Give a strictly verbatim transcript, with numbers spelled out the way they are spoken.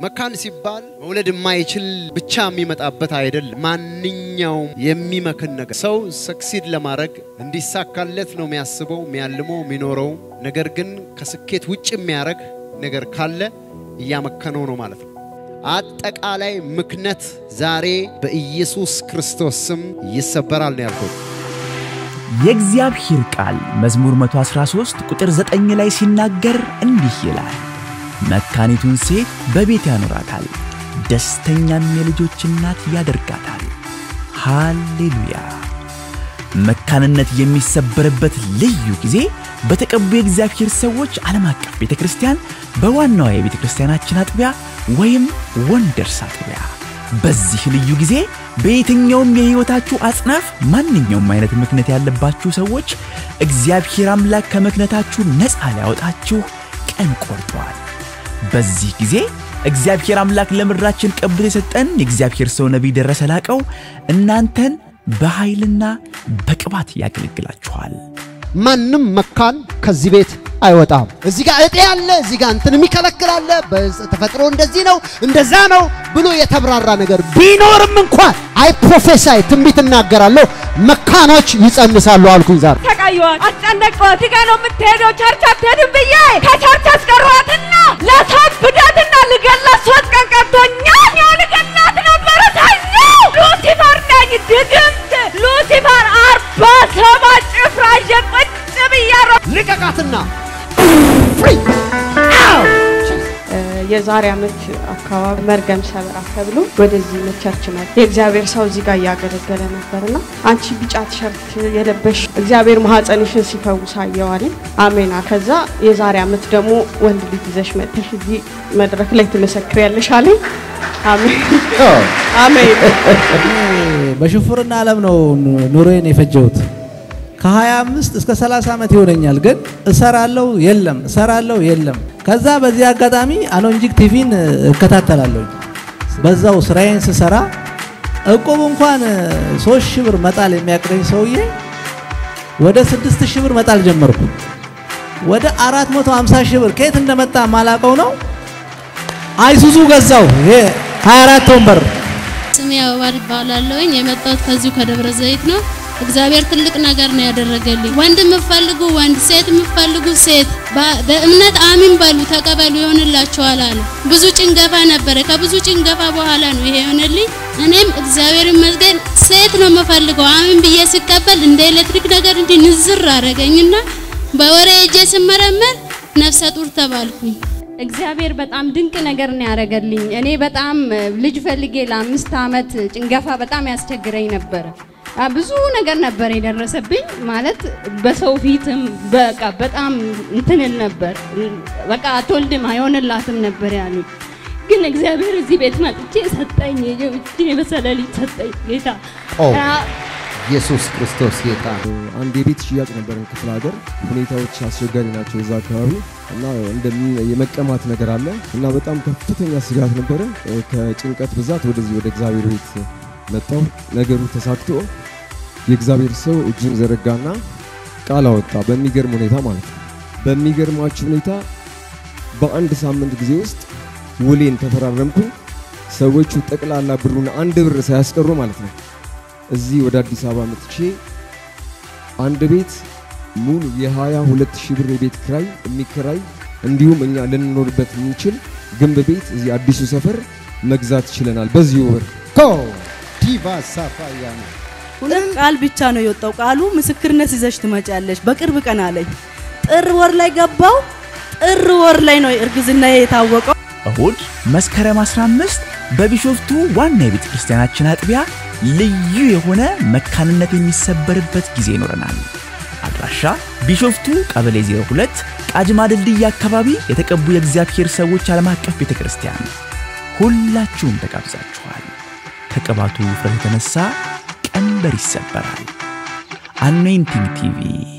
መካን ሲባል መውለድ የማይችል ብቻ የሚመጣበት አይደለም ማንኛውም የሚመክን ነገር ሰው ሰክሲድ ለማድረግ እንዲሳካለት ነው የሚያስበው የሚያልመው የሚኖረው ነገር ግን ከስኬት ውጭ የሚያረግ ነገር ካለ ያመከነው ነው ማለት ነው አጠቃላይ ምክነት ዛሬ በኢየሱስ ክርስቶስ ስም ይሰበራል ነው ያልኩት የእግዚአብሔር ቃል መዝሙር መቶ አስራ ሶስት ቁጥር ዘጠኝ ላይ ሲናገር እንዲህ ይላል መካኒቱን ሴት በቤት ያኖራታል ደስተኛም የልጆች እናት ያደርጋታል ሃሌሉያ መካንነት የሚሰበርበት ልዩ ጊዜ በተቀቡ የእግዚአብሔር ሰዎች ዓለም አቀፍ ቤተክርስቲያን በዋናው የቤተክርስቲያናችን አጥቢያ ወይም ወንደርስ አጥቢያ በዚህ ልዩ ጊዜ በየትኛውም የህይወታችሁ አጽናፍ ማንኛውም አይነት ምክንያት ያለባችሁ ሰዎች እግዚአብሔር አምላክ ከምክንያታችሁ ነፃ ሊያወጣችሁ ቀን ቆርጧል በዚህ ጊዜ እግዚአብሔር አምላክ ለምድራችን ቀብቶ የሰጠን የእግዚአብሔር ሰው ነብይ ደረሰ ላቀው እናንተን በኃይልና በቅባት ያገለግላችኋል ማንንም መካን ከዚህ ቤት አይወጣም እዚህ ጋር እጤ ያለ እዚህ ጋር እንትን የሚከለክላል በተፈጥሮ እንደዚህ ነው እንደዛ ነው ብሎ የተብራራ ነገር ቢኖርም እንኳን አይ ፕሮፌሳይ ትንቢት እናገራለሁ መካኖች ይጸንሳሉ አልኩኝ ዛሬ ተቃየዋት አስጨነቀዋት ይጋነው የምትሄደው ቸርች አትሄድም ብዬ ከቸርች አስቀሯትና ለታብዳትና ልገላት ሶስት ቀን ቀርቶኛል ያልገላት ነበር ታየው ሉሲፈር ነኝ ድግምት ሉሲፈር አርባ ሰባት ጭፍራ ጀቅጭ ብያሮ ልቀቃትና የዛሬ አመት አካባቢ መርገም ሰበራ ተብሎ ወደዚህ መቸርች መጣ የእግዚአብሔር ሰው እዚህ ጋር ያገለገለ ነበርና አንቺ ቢጫ ቲሸርት የለበሽ እግዚአብሔር ማህፀንሽን ሲፈውስ አየዋል አሜን ከዛ የዛሬ አመት ደግሞ ወንድ ልጅ ይዘሽ መጥተሽ እዚህ መድረክ ላይ ትመሰክሪያለሽ አለኝ አሜን አሜን በሽፉርና ዓለም ነው ኑሮዬን የፈጀሁት ከ25 እስከ ሰላሳ አመት ይሆነኛል ግን እሰራለሁ የለም እሰራለሁ የለም ከዛ በዚህ አጋጣሚ አሎንጂክ ቲቪን እከታተላለሁ በዛው ስራዬን ስሰራ እቆብ እንኳን ሶስት ሺህ ብር መጣል የሚያቀረኝ ሰውዬ ወደ ስድስት ሺህ ብር መጣል ጀመርኩ ወደ አራት መቶ ሃምሳ ሺህ ብር ከየት እንደመጣ ማላቀው ነው አይሱዙ ገዛው ይሄ ሃያ አራት ወንበር ስሜ አባል ባላለውኝ የመጣሁት ከዚሁ ከደብረ ዘይት ነው እግዚአብሔር ትልቅ ነገር ነው ያደረገልኝ ወንድም ፈልጉ ወንድ ሴት ፈልጉ ሴት በእምነት አሚን ባሉ ተቀበሉ ይሆንላችኋል አለ ብዙ ጭንገፋ ነበር ከብዙ ጭንገፋ በኋላ ነው ይሄ ሆነልኝ እኔም እግዚአብሔር ይመስገን ሴት ነው መፈልገው አሚን ብዬ ሲቀበል እንደ ኤሌክትሪክ ነገር እንዲ ንዝር አረጋኝና በወሬ እጄ ስመረመር ነፍሰ ጡር ተባልኩኝ እግዚአብሔር በጣም ድንቅ ነገር ነው ያረጋልኝ እኔ በጣም ልጅ ፈልጌ ለአምስት አመት ጭንገፋ በጣም ያስቸግረኝ ነበር ብዙ ነገር ነበር የደረሰብኝ ማለት በሰው ፊትም በቃ በጣም እንትን ነበር በቃ አትወልድም አይሆንላትም ነበር ያሉኝ ግን እግዚአብሔር እዚህ ቤት መጥቼ ሰጠኝ እቺ በሰለሊ ሰጠኝ ጌታ ኢየሱስ ክርስቶስ ጌታ አንድ የቤት ሽያጭ ነበር ክፍለ ሀገር ሁኔታዎች አስቸጋሪ ናቸው እዛ አካባቢ እና እንደሚ የመቀማት ነገር አለ እና በጣም ከፍተኛ ስጋት ነበር ከጭንቀት ብዛት ወደዚህ ወደ እግዚአብሔር ቤት መጣው ነገሩ ተሳክቶ የእግዚአብሔር ሰው እጁን ዘረጋና ቃል አወጣ በሚገርም ሁኔታ ማለት ነው በሚገርማችሁ ሁኔታ በአንድ ሳምንት ጊዜ ውስጥ ውሌን ተፈራረምኩ ሰዎቹ ጠቅላላ ብሩን አንድ ብር ሳያስቀሩ ማለት ነው እዚህ ወደ አዲስ አበባ መጥቼ አንድ ቤት ሙሉ የሃያ ሁለት ሺህ ብር ቤት ክራይ የሚከራይ እንዲሁም እኛ ልንኖርበት የምንችል ግንብ ቤት እዚህ አዲሱ ሰፈር መግዛት ይችላል በዚህ ወር ኮ ዲቫ ሳፋያና ሁለት ቃል ብቻ ነው የወጣው ቃሉ ምስክርነት ይዘሽ ትመጫለሽ በቅርብ ቀን አለኝ ጥር ወር ላይ ገባው ጥር ወር ላይ ነው እርግዝና የታወቀው እሁድ መስከረም አስራ አምስት በቢሾፍቱ ዋና የቤተክርስቲያናችን አጥቢያ ልዩ የሆነ መካንነት የሚሰበርበት ጊዜ ይኖረናል አድራሻ ቢሾፍቱ ቀበሌ ዜሮ ሁለት ቃጅማ ድልድይ አካባቢ የተቀቡ የእግዚአብሔር ሰዎች ዓለም አቀፍ ቤተክርስቲያን ሁላችሁም ተጋብዛችኋል ከቅባቱ ፍሬ የተነሳ ቀንበር ይሰበራል አኖይንቲንግ ቲቪ